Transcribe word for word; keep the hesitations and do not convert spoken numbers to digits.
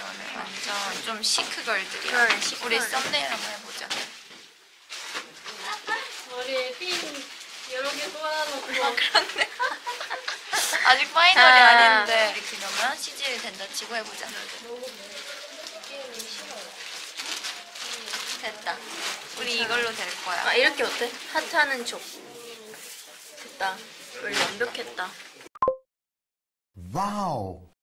오늘 완전 좀 시크걸들이야. 그래, 시크걸. 우리 썸네일 한번 해보자. 머리에 핀 여러 개 꽂아놓고. 아 그렇네. 아직 파이널이 아. 아닌데 이렇게 넣으면 씨지를 된다 치고 해보자. 됐다. 우리 이걸로 될 거야. 아, 이렇게 어때? 하트하는 쪽. 됐다. 우리 완벽했다. 와우.